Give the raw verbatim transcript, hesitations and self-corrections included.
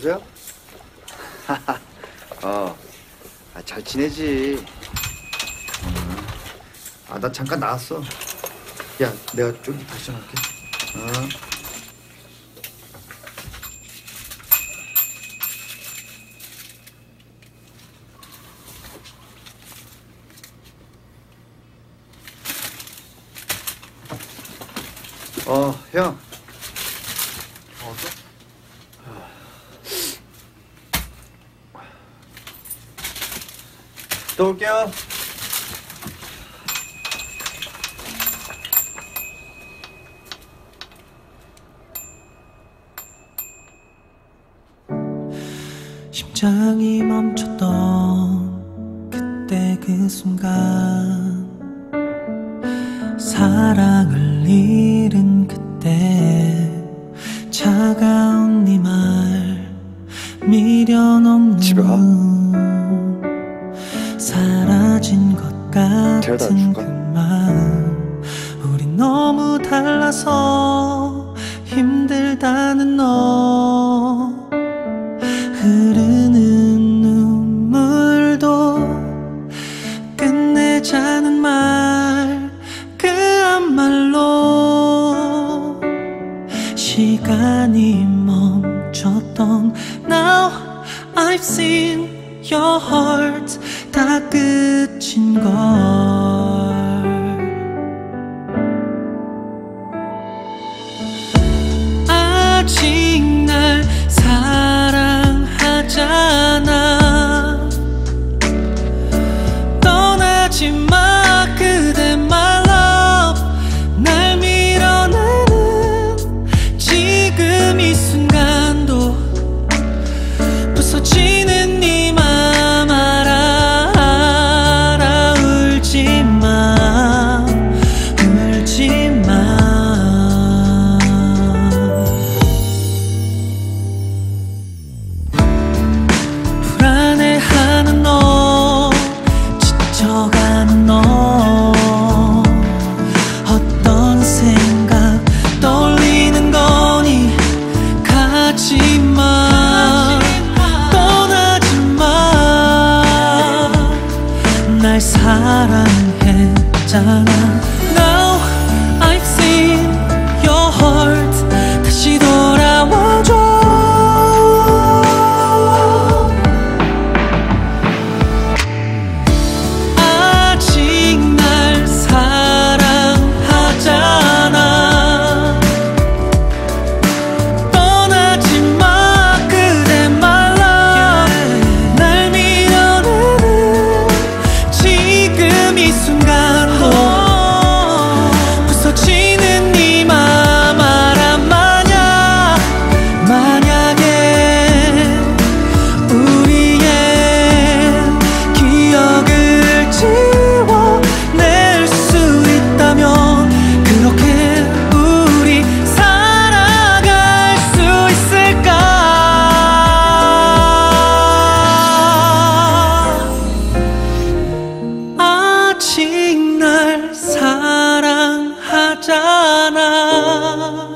여보세요? 어, 아, 잘 지내지. 음. 아, 나 잠깐 나왔어. 야, 내가 좀 다시 전화할게. 어. 어, 형. 어, 또? 또 올게요. 심장이 멈췄던 그때 그 순간, 사랑을 잃은 그때 차가운 네 말 미련 집에 가? 없는 사라진 것 같은 그 마음. 우린 너무 달라서 힘들다는 너, 흐르는 눈물도 끝내자는 말, 그 한말로 시간이 멈췄던 Now I've seen your heart, 다 끝인 걸. 아직 날 사랑하잖아. 떠나지 마 그대 my love. 날 밀어내는 지금 이 순간도 부서지는 네 맘 알아, 알아. 울지 마, 울지 마. 불안해하는 너, 지쳐가는 너, 어떤 생각 떠올리는 거니. 가지마, 떠나지 마. 날 사랑했잖아. Now I've seen your heart, 다시 돌아와줘. 아직 날 사랑하잖아. 떠나지 마 그대 my love. 날 밀어내는 지금 이 순간도 부서지는 네 맘 알아. 만약, 만약에 우리의 기억을 지워낼 수 있다면 그렇게 우리 살아갈 수 있을까. 아직 날 사랑하잖아.